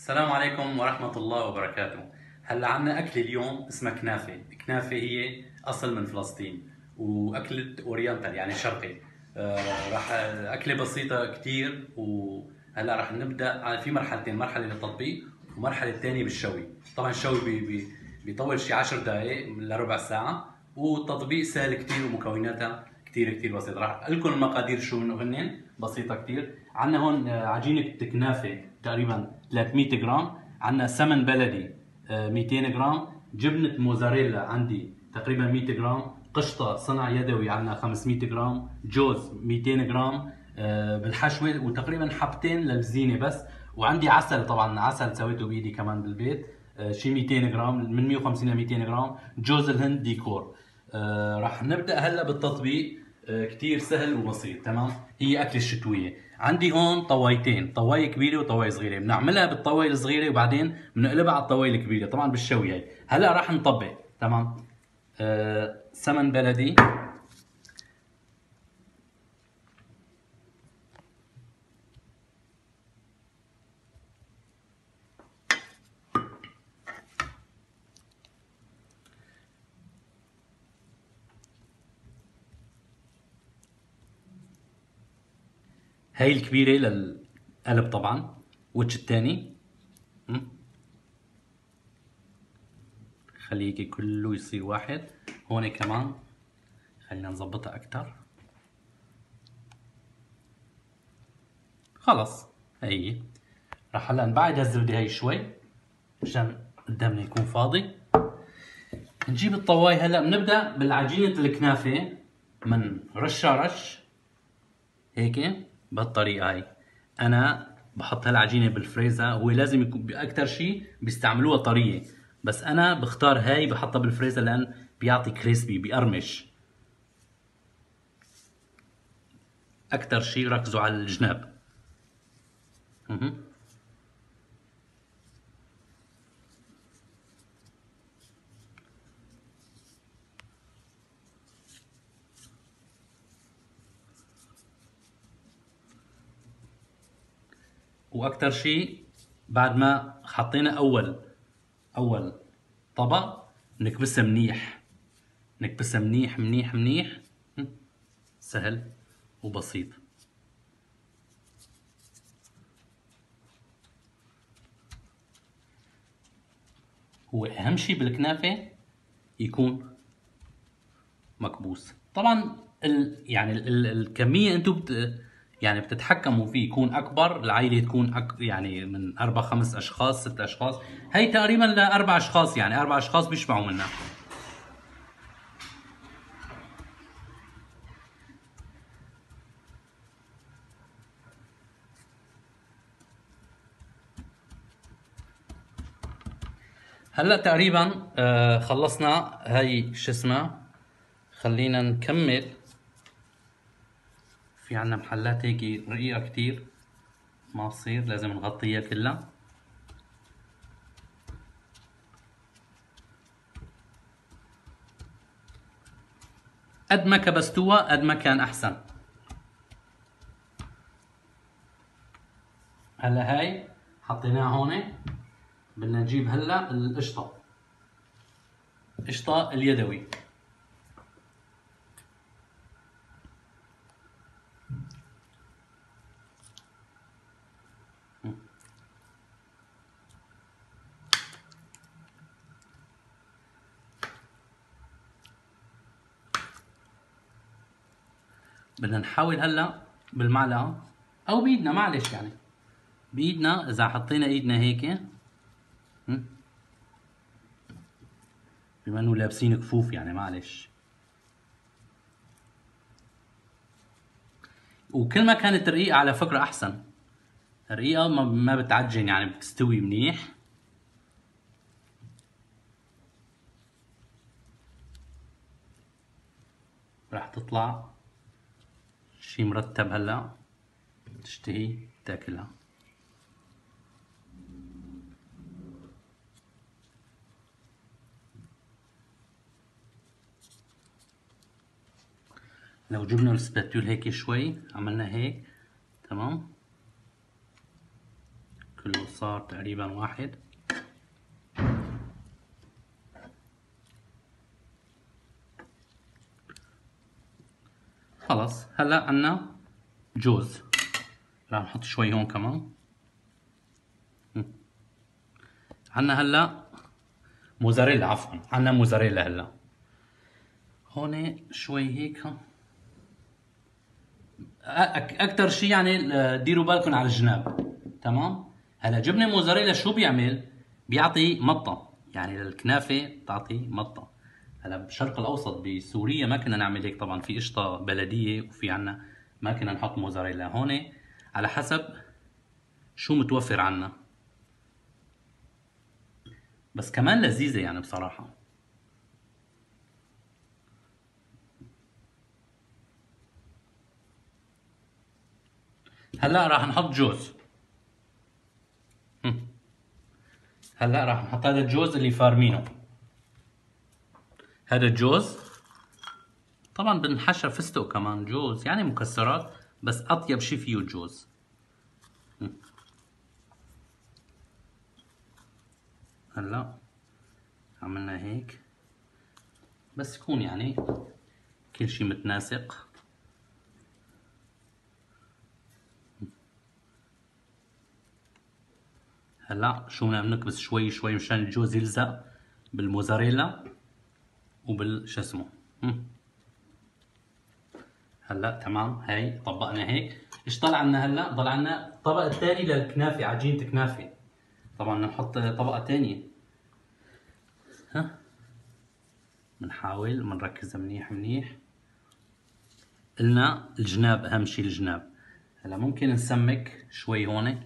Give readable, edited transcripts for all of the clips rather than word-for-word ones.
السلام عليكم ورحمة الله وبركاته. هلا عنا أكل اليوم اسمها كنافة. كنافة هي أصل من فلسطين وأكلة أورينتال يعني شرقي. راح أكلة بسيطة كتير. وهلا راح نبدأ في مرحلتين، مرحلة للتطبيق ومرحلة تانية بالشوي. طبعا الشوي بيطول شي 10 دقايق لربع ساعة، والتطبيق سهل كتير ومكوناتها كتير بسيطة. راح أقول لكم المقادير شو هن بسيطة كتير. عنا هون عجينة كنافة تقريبا 300 جرام، عنا سمن بلدي 200 جرام، جبنة موزاريلا عندي تقريبا 100 جرام، قشطة صنع يدوي عنا 500 جرام، جوز 200 جرام بالحشوة، وتقريبا حبتين للزينة بس. وعندي عسل، طبعا عسل سويته بإيدي كمان بالبيت شي 200 جرام، من 150 ل 200 جرام، جوز الهند ديكور. راح نبدأ هلا بالتطبيق. كتير سهل وبسيط. تمام، هي أكلة شتوية. عندي هون طوايتين، طواية كبيرة وطواية صغيرة. بنعملها بالطواية الصغيرة وبعدين بنقلبها على الطواية الكبيرة، طبعا بالشوي. هي هلا راح نطبق. تمام. سمن بلدي، هي الكبيرة للقلب طبعا. وش الثاني خليه هيك كله يصير واحد. هون كمان خلينا نظبطها أكتر. خلص هي راح هلا نبعد هالزبدة هي شوي عشان قدامنا يكون فاضي. نجيب الطواي. هلا بنبدا بالعجينه الكنافه، من رش هيك بهالطريقه هاي. انا بحط هالعجينه بالفريزر. هو لازم يكون اكثر شيء بيستعملوها طريه، بس انا بختار هاي بحطها بالفريزر لان بيعطي كريسبي، بيقرمش. اكثر شيء ركزوا على الجناب. واكثر شيء بعد ما حطينا اول طبق نكبسها منيح، نكبسها منيح. سهل وبسيط. هو اهم شيء بالكنافه يكون مكبوس. طبعا الكميه انتم يعني بتتحكموا فيه، يكون اكبر، العائله تكون يعني من 4 5 اشخاص 6 اشخاص. هي تقريبا لاربع اشخاص، يعني 4 اشخاص بيشبعوا منها. هلا تقريبا خلصنا. هي شو اسمها، خلينا نكمل. في عنا محلات هيك رقيقه كتير، ما بصير، لازم نغطيها كلها. قد ما كبستوها قد ما كان احسن. هلا هاي حطيناها هون. بدنا نجيب هلا القشطه، قشطه اليدوي. بدنا نحاول هلا بالمعلقه او بايدنا، معلش يعني بايدنا. اذا حطينا ايدنا هيك، بما انه لابسين كفوف يعني معلش. وكل ما كانت رقيقه على فكره احسن. رقيقه ما بتعجن، يعني بتستوي منيح. راح تطلع شي مرتب. هلا تشتهي تاكلها. لو جبنا السباتول هيك شوي، عملنا هيك. تمام، كله صار تقريبا واحد. خلص هلا عنا جوز، رح نحط شوي هون كمان. عنا هلا موزاريلا، عفوا عنا موزاريلا هلا هون شوي هيك. اكثر شيء يعني ديروا بالكم على الجناب. تمام. هلا جبنه موزاريلا شو بيعمل؟ بيعطي مطه، يعني للكنافه بتعطي مطه. هلا بالشرق الاوسط بسوريا ما كنا نعمل هيك طبعا، في قشطه بلديه وفي عنا ما كنا نحط موزاريلا. هون على حسب شو متوفر عنا، بس كمان لذيذه يعني بصراحه. هلا راح نحط جوز. هلا راح نحط هذا الجوز اللي فارمينه. هذا الجوز طبعا بنحشى فستق كمان، جوز يعني مكسرات، بس اطيب شيء فيه الجوز. هلا عملنا هيك بس يكون يعني كل شيء متناسق. هلا شو بدنا نكبس شوي شوي مشان الجوز يلزق بالموزاريلا وبالش اسمه. هلا تمام، هاي طبقنا هيك. ايش طلع عنا هلا؟ ضل عنا الطبق الثاني للكنافه، عجينه كنافه. طبعا بدنا نحط طبقه ثانيه. ها بنحاول بنركز منيح منيح. قلنا الجناب اهم شيء الجناب. هلا ممكن نسمك شوي هون.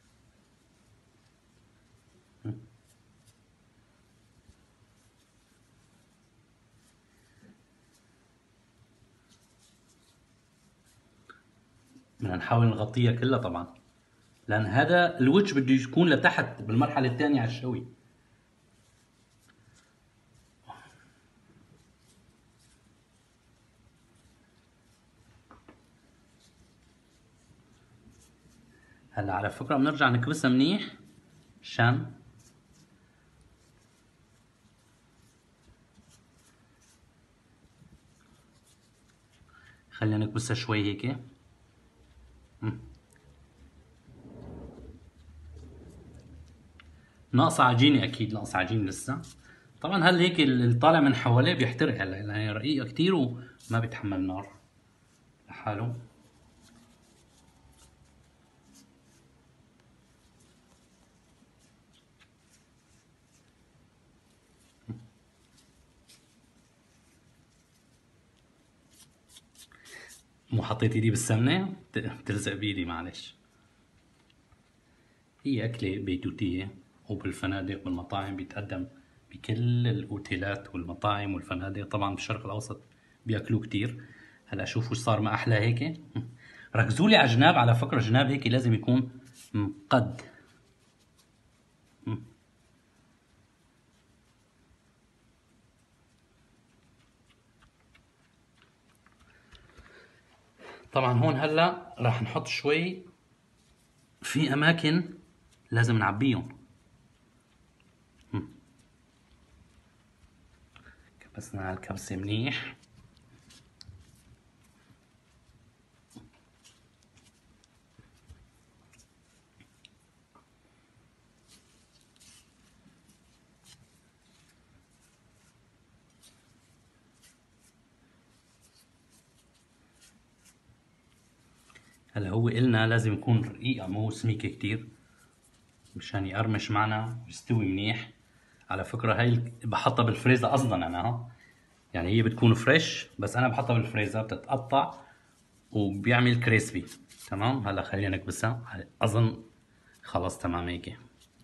بدنا نحاول نغطيها كلها طبعا، لان هذا الوجه بده يكون لتحت بالمرحله الثانيه على الشوي. هلا على فكره بنرجع نكبسها منيح عشان خلينا نكبسها شوي هيك. ناقصه عجينه، اكيد ناقصه عجينه لسه. طبعا هل هيك اللي طالع من حواليه بيحترق، هلا لانها رقيقه كثير وما بيتحمل نار لحاله. مو حطيت ايدي بالسمنه بتلزق بايدي، معلش. هي اكله بيتوتيه، وبالفنادق والمطاعم بيتقدم بكل الاوتيلات والمطاعم والفنادق. طبعا بالشرق الاوسط بياكلوه كتير. هلا شوفوا ايش صار ما احلى هيك. ركزوا لي على جناب، على فكره جناب هيك لازم يكون مقد. طبعا هون هلا راح نحط شوي، في اماكن لازم نعبيهم. كبسنا الكبسه منيح. هلا هو إلنا لازم يكون رقيقة مو سميكة كتير مشان يقرمش معنا ويستوي منيح. على فكرة هاي بحطها بالفريزر قصدا انا، ها يعني هي بتكون فريش بس انا بحطها بالفريزر بتتقطع وبيعمل كريسبي. تمام. هلا خلينا نكبسها، اظن خلص تمام هيك.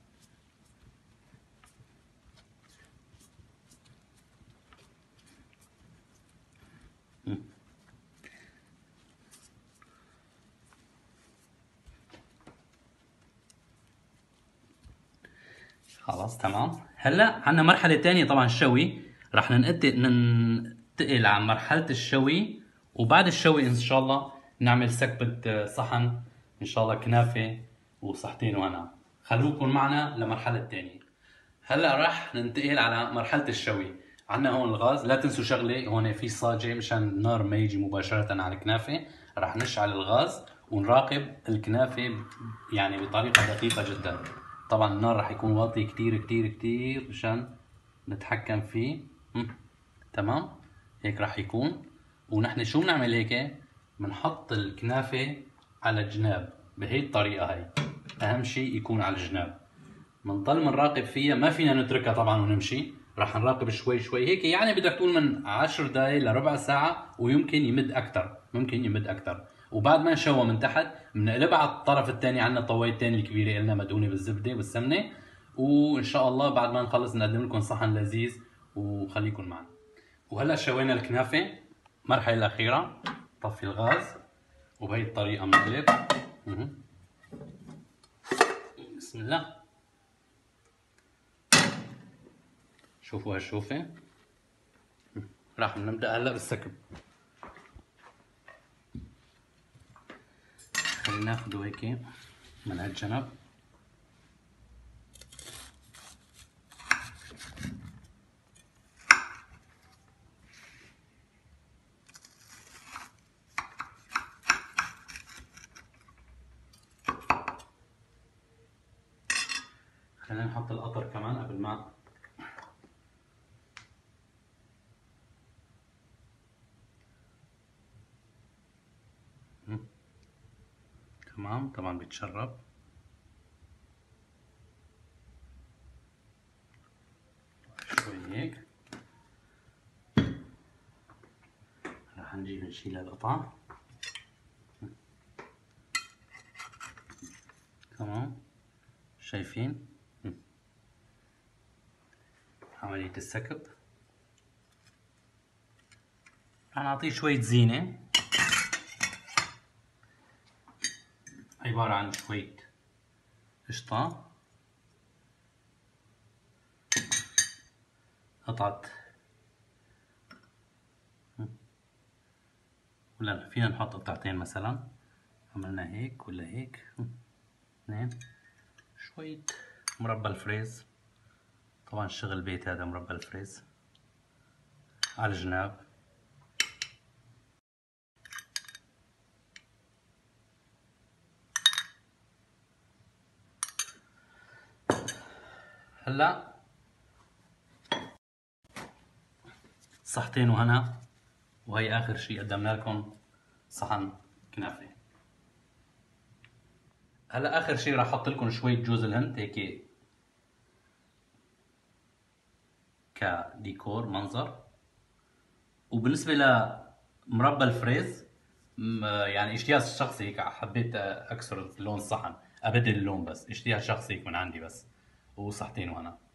خلاص تمام. هلا عندنا مرحلة تانية طبعا الشوي. رح ننتقل على مرحلة الشوي، وبعد الشوي ان شاء الله نعمل سكبة صحن ان شاء الله كنافة وصحتين وانا. خلوكم معنا لمرحلة تانية. هلا راح ننتقل على مرحلة الشوي. عنا هون الغاز، لا تنسوا شغلة، هون في صاجة مشان النار ما يجي مباشرة على الكنافة. راح نشعل الغاز ونراقب الكنافة يعني بطريقة دقيقة جدا. طبعا النار راح يكون واطي كتير كتير كتير مشان نتحكم فيه. تمام، هيك راح يكون. ونحن شو بنعمل هيك؟ بنحط الكنافة على الجناب بهي الطريقة هاي. أهم شيء يكون على الجناب. بنضل بنراقب فيها، ما فينا نتركها طبعا ونمشي. راح نراقب شوي شوي هيك، يعني بدك تقول من 10 دقايق لربع ساعة، ويمكن يمد أكثر، ممكن يمد أكثر. وبعد ما نشوى من تحت بنقلبها على الطرف الثاني. عندنا طويتين الكبيرة إلنا مدهونة بالزبدة والسمنة. وإن شاء الله بعد ما نخلص نقدم لكم صحن لذيذ، وخليكم معنا. وهلا شوينا الكنافة، المرحلة الأخيرة طفي الغاز وبهي الطريقة بنقلب. بسم الله. شوفوا هالشوفة. راح نبدأ هلا بالسكب. خلينا ناخده هيك من هالجنب. خلينا نحط القطر كمان قبل ما تمام. طبعا بيتشرب. شوي هيك. راح نجي نشيل القطع. تمام، شايفين عملية السكب. راح نعطيه شوية زينة، عبارة عن شوية قشطة، قطعة، ولا فينا نحط قطعتين مثلا. عملنا هيك ولا هيك، اثنين. شوية مربى الفريز، طبعا شغل بيت هذا مربى الفريز على الجناب. هلا صحتين وهنا. وهي اخر شيء قدمنا لكم صحن كنافه. هلا اخر شيء راح احط لكم شويه جوز الهند هيك كديكور منظر. وبالنسبه لمربى الفريز، يعني اجتهاد شخصي هيك، حبيت اكسر لون الصحن، ابدل اللون، بس اجتهاد شخصي هيك من عندي بس. وصحتين وهنا.